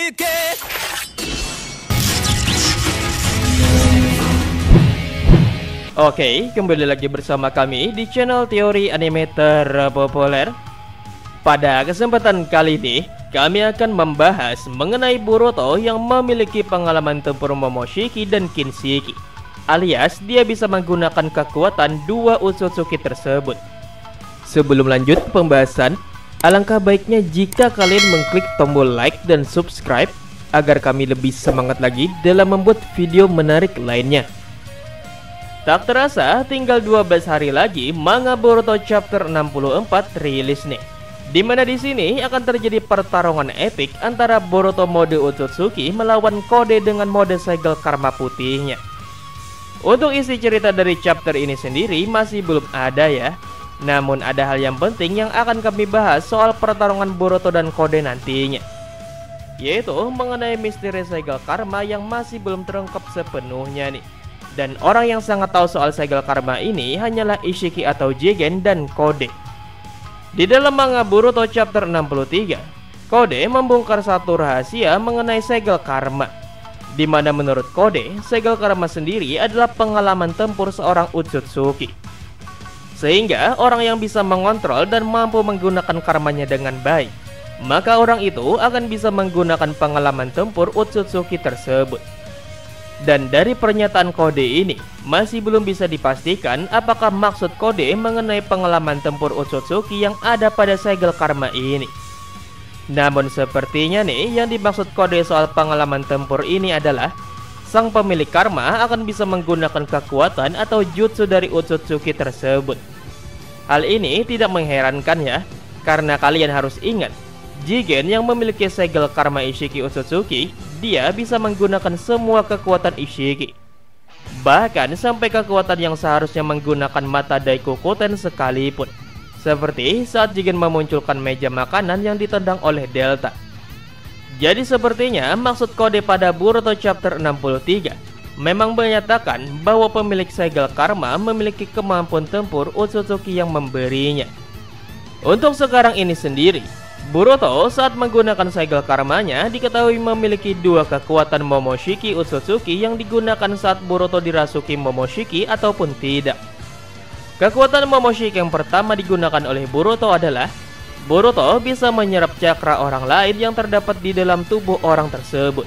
Oke, kembali lagi bersama kami di channel teori anime terpopuler. Pada kesempatan kali ini, kami akan membahas mengenai Boruto yang memiliki pengalaman tempur Momoshiki dan Kinshiki, alias dia bisa menggunakan kekuatan dua Otsutsuki tersebut. Sebelum lanjut pembahasan, alangkah baiknya jika kalian mengklik tombol like dan subscribe agar kami lebih semangat lagi dalam membuat video menarik lainnya. Tak terasa, tinggal 12 hari lagi manga Boruto chapter 64 rilis nih. Dimana di sini akan terjadi pertarungan epik antara Boruto mode Otsutsuki melawan Kode dengan mode segel karma putihnya. Untuk isi cerita dari chapter ini sendiri masih belum ada ya. Namun ada hal yang penting yang akan kami bahas soal pertarungan Boruto dan Kode nantinya, yaitu mengenai misteri segel karma yang masih belum terungkap sepenuhnya nih. Dan orang yang sangat tahu soal segel karma ini hanyalah Ishiki atau Jigen dan Kode. Di dalam manga Boruto chapter 63, Kode membongkar satu rahasia mengenai segel karma, di mana menurut Kode, segel karma sendiri adalah pengalaman tempur seorang Otsutsuki. Sehingga orang yang bisa mengontrol dan mampu menggunakan karmanya dengan baik, maka orang itu akan bisa menggunakan pengalaman tempur Otsutsuki tersebut. Dan dari pernyataan Kode ini, masih belum bisa dipastikan apakah maksud Kode mengenai pengalaman tempur Otsutsuki yang ada pada segel karma ini. Namun sepertinya nih, yang dimaksud Kode soal pengalaman tempur ini adalah sang pemilik karma akan bisa menggunakan kekuatan atau jutsu dari Otsutsuki tersebut. Hal ini tidak mengherankan ya, karena kalian harus ingat, Jigen yang memiliki segel karma Ishiki Otsutsuki, dia bisa menggunakan semua kekuatan Ishiki. Bahkan sampai kekuatan yang seharusnya menggunakan mata Daikokuten sekalipun. Seperti saat Jigen memunculkan meja makanan yang ditendang oleh Delta. Jadi sepertinya maksud Kode pada Boruto chapter 63 memang menyatakan bahwa pemilik segel karma memiliki kemampuan tempur Otsutsuki yang memberinya. Untuk sekarang ini sendiri, Boruto saat menggunakan segel karmanya diketahui memiliki dua kekuatan Momoshiki Otsutsuki yang digunakan saat Boruto dirasuki Momoshiki ataupun tidak. Kekuatan Momoshiki yang pertama digunakan oleh Boruto adalah Boruto bisa menyerap cakra orang lain yang terdapat di dalam tubuh orang tersebut.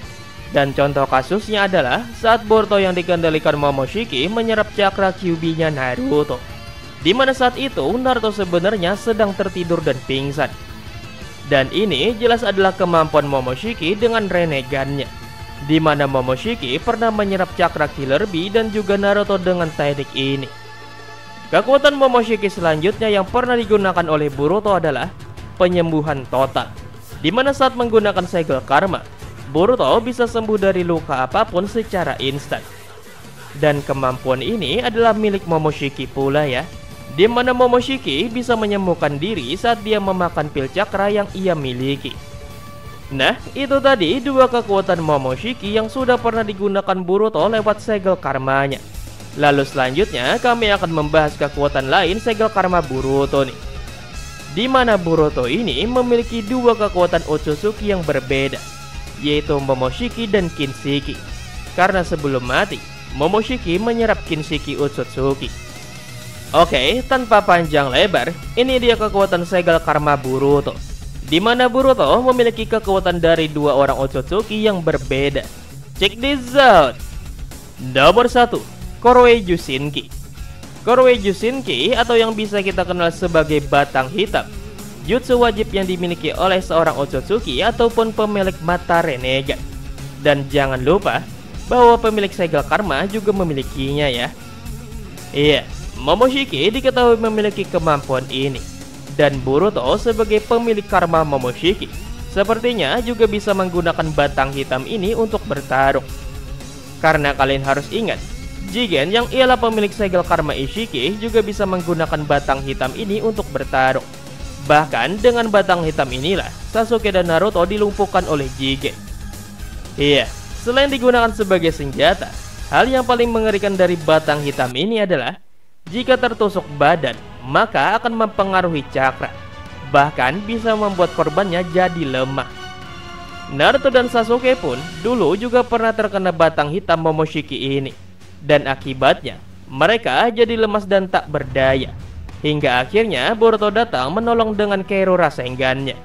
Dan contoh kasusnya adalah saat Boruto yang dikendalikan Momoshiki menyerap cakra Kyuubi-nya Naruto, dimana saat itu Naruto sebenarnya sedang tertidur dan pingsan. Dan ini jelas adalah kemampuan Momoshiki dengan Renegannya, di mana Momoshiki pernah menyerap cakra Killer Bee dan juga Naruto dengan teknik ini. Kekuatan Momoshiki selanjutnya yang pernah digunakan oleh Boruto adalah penyembuhan total, di mana saat menggunakan segel karma, Boruto bisa sembuh dari luka apapun secara instan. Dan kemampuan ini adalah milik Momoshiki pula ya, di mana Momoshiki bisa menyembuhkan diri saat dia memakan pil cakra yang ia miliki. Nah, itu tadi dua kekuatan Momoshiki yang sudah pernah digunakan Boruto lewat segel karmanya. Lalu selanjutnya kami akan membahas kekuatan lain segel karma Boruto nih, di mana Boruto ini memiliki dua kekuatan Otsutsuki yang berbeda, yaitu Momoshiki dan Kinshiki. Karena sebelum mati, Momoshiki menyerap Kinshiki Otsutsuki. Oke, tanpa panjang lebar, ini dia kekuatan segel karma Boruto, di mana Boruto memiliki kekuatan dari dua orang Otsutsuki yang berbeda. Check this out. Nomor 1, Koroei Jushinki. Koroei Jushinki atau yang bisa kita kenal sebagai batang hitam, jutsu wajib yang dimiliki oleh seorang Otsutsuki ataupun pemilik mata Renegan. Dan jangan lupa bahwa pemilik segel karma juga memilikinya ya. Iya, Momoshiki diketahui memiliki kemampuan ini. Dan Boruto sebagai pemilik karma Momoshiki sepertinya juga bisa menggunakan batang hitam ini untuk bertarung. Karena kalian harus ingat, Jigen yang ialah pemilik segel karma Ishiki juga bisa menggunakan batang hitam ini untuk bertarung. Bahkan dengan batang hitam inilah Sasuke dan Naruto dilumpuhkan oleh Jigen. Iya, selain digunakan sebagai senjata, hal yang paling mengerikan dari batang hitam ini adalah jika tertusuk badan, maka akan mempengaruhi cakra, bahkan bisa membuat korbannya jadi lemah. Naruto dan Sasuke pun dulu juga pernah terkena batang hitam Momoshiki ini. Dan akibatnya, mereka jadi lemas dan tak berdaya. Hingga akhirnya Boruto datang menolong dengan Kero Rasengan-nya.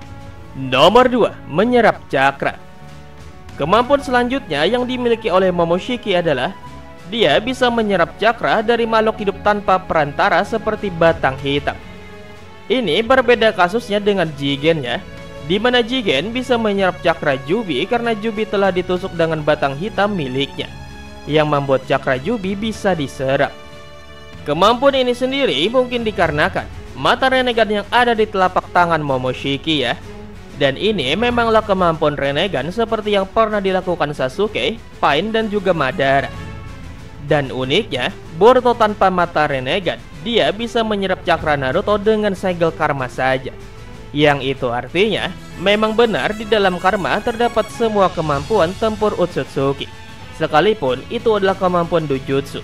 Nomor 2, menyerap cakra. Kemampuan selanjutnya yang dimiliki oleh Momoshiki adalah dia bisa menyerap cakra dari makhluk hidup tanpa perantara seperti batang hitam. Ini berbeda kasusnya dengan Jigen ya, di mana Jigen bisa menyerap cakra Jubi karena Jubi telah ditusuk dengan batang hitam miliknya, yang membuat cakra Jubi bisa diserap. Kemampuan ini sendiri mungkin dikarenakan mata Renegan yang ada di telapak tangan Momoshiki ya. Dan ini memanglah kemampuan Renegan seperti yang pernah dilakukan Sasuke, Pain, dan juga Madara. Dan uniknya, Boruto tanpa mata Renegan, dia bisa menyerap cakra Naruto dengan segel karma saja. Yang itu artinya, memang benar di dalam karma terdapat semua kemampuan tempur Otsutsuki, sekalipun itu adalah kemampuan Dojutsu.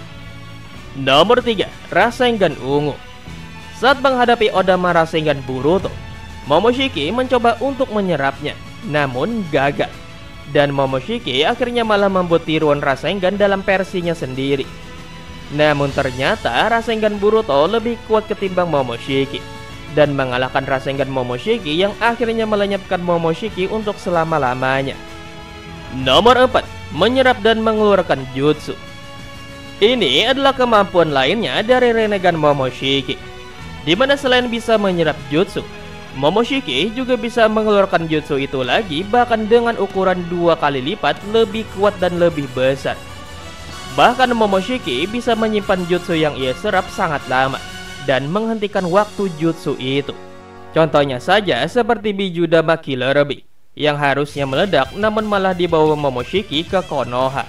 Nomor 3, Rasengan Ungu. Saat menghadapi Odama Rasengan Boruto, Momoshiki mencoba untuk menyerapnya, namun gagal. Dan Momoshiki akhirnya malah membuat tiruan Rasengan dalam versinya sendiri. Namun ternyata Rasengan Boruto lebih kuat ketimbang Momoshiki, dan mengalahkan Rasengan Momoshiki yang akhirnya melenyapkan Momoshiki untuk selama-lamanya. Nomor 4, menyerap dan mengeluarkan jutsu. Ini adalah kemampuan lainnya dari Renegan Momoshiki, di mana selain bisa menyerap jutsu, Momoshiki juga bisa mengeluarkan jutsu itu lagi, bahkan dengan ukuran 2 kali lipat lebih kuat dan lebih besar. Bahkan Momoshiki bisa menyimpan jutsu yang ia serap sangat lama dan menghentikan waktu jutsu itu. Contohnya saja seperti Bijudama Killer Bee yang harusnya meledak namun malah dibawa Momoshiki ke Konoha.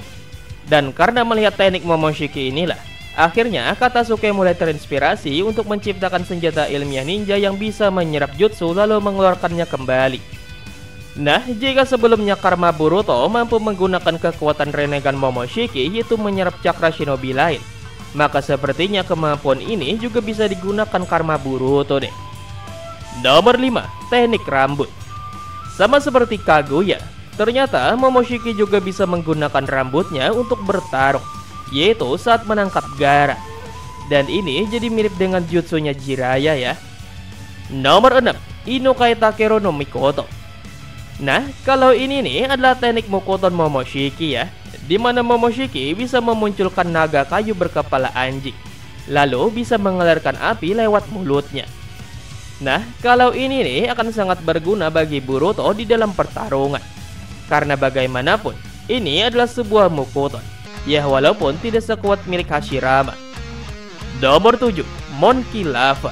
Dan karena melihat teknik Momoshiki inilah, akhirnya Katasuke mulai terinspirasi untuk menciptakan senjata ilmiah ninja yang bisa menyerap jutsu lalu mengeluarkannya kembali. Nah, jika sebelumnya karma Boruto mampu menggunakan kekuatan Renegan Momoshiki yaitu menyerap cakra shinobi lain, maka sepertinya kemampuan ini juga bisa digunakan karma Boruto deh. Nomor 5, teknik rambut. Sama seperti Kaguya, ternyata Momoshiki juga bisa menggunakan rambutnya untuk bertarung, yaitu saat menangkap Gaara. Dan ini jadi mirip dengan jutsunya Jiraiya ya. Nomor 6, Inukai Takero no Mikoto. Nah, kalau ini nih adalah teknik Mukoton Momoshiki ya, di mana Momoshiki bisa memunculkan naga kayu berkepala anjing, lalu bisa mengalirkan api lewat mulutnya. Nah, kalau ini nih akan sangat berguna bagi Boruto di dalam pertarungan, karena bagaimanapun ini adalah sebuah Mukoton, ya walaupun tidak sekuat milik Hashirama. Nomor 7, Monkey Lava.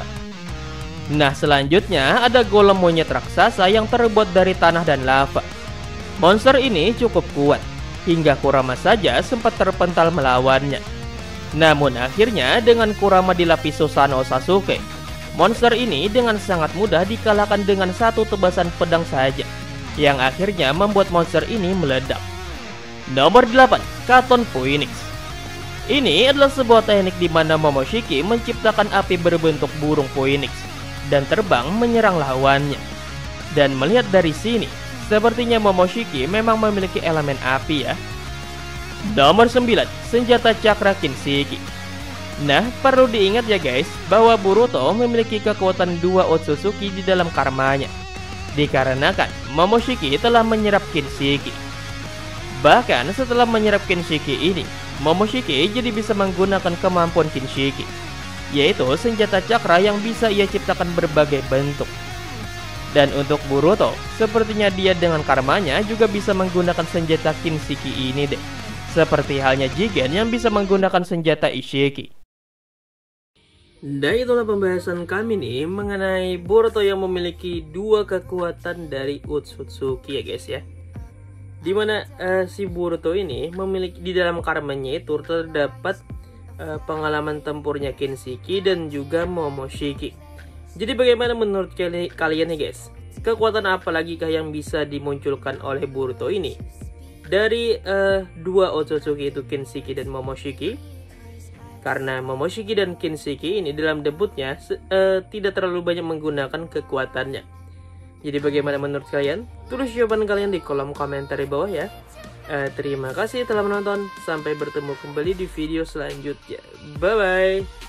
Nah, selanjutnya ada golem monyet raksasa yang terbuat dari tanah dan lava. Monster ini cukup kuat, hingga Kurama saja sempat terpental melawannya. Namun akhirnya dengan Kurama dilapis Susanoo Sasuke, monster ini dengan sangat mudah dikalahkan dengan satu tebasan pedang saja, yang akhirnya membuat monster ini meledak. Nomor 8, Katon Phoenix. Ini adalah sebuah teknik di mana Momoshiki menciptakan api berbentuk burung phoenix dan terbang menyerang lawannya. Dan melihat dari sini, sepertinya Momoshiki memang memiliki elemen api ya. Nomor 9, senjata cakra Kinshiki. Nah, perlu diingat ya guys, bahwa Boruto memiliki kekuatan 2 Otsutsuki di dalam karmanya, dikarenakan Momoshiki telah menyerap Kinshiki. Bahkan setelah menyerap Kinshiki ini, Momoshiki jadi bisa menggunakan kemampuan Kinshiki, yaitu senjata cakra yang bisa ia ciptakan berbagai bentuk. Dan untuk Boruto, sepertinya dia dengan karmanya juga bisa menggunakan senjata Kinshiki ini deh, seperti halnya Jigen yang bisa menggunakan senjata Ishiki. Dan itulah pembahasan kami nih mengenai Boruto yang memiliki 2 kekuatan dari Otsutsuki ya guys ya. Dimana si Boruto ini memiliki di dalam karmanya itu terdapat pengalaman tempurnya Kinshiki dan juga Momoshiki. Jadi bagaimana menurut kalian nih guys? Kekuatan apa lagi kah yang bisa dimunculkan oleh Boruto ini dari 2 Otsutsuki itu Kinshiki dan Momoshiki? Karena Momoshiki dan Kinshiki ini dalam debutnya tidak terlalu banyak menggunakan kekuatannya. Jadi bagaimana menurut kalian? Tulis jawaban kalian di kolom komentar di bawah ya. Terima kasih telah menonton. Sampai bertemu kembali di video selanjutnya. Bye-bye.